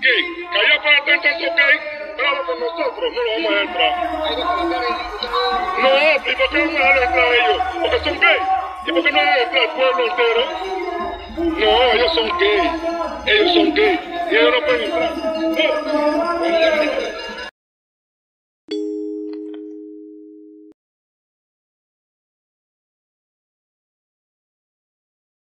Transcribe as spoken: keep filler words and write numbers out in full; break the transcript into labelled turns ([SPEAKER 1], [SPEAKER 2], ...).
[SPEAKER 1] gay. Que allá para atrás están esos gays, bravo con nosotros, no lo vamos a dejar entrar. No, ¿y por qué vamos a dejar entrar a ellos? Porque son gays. ¿Y por qué no dejan entrar al pueblo entero? No, ellos son gays. Ellos son gays. Y ellos no pueden entrar. No.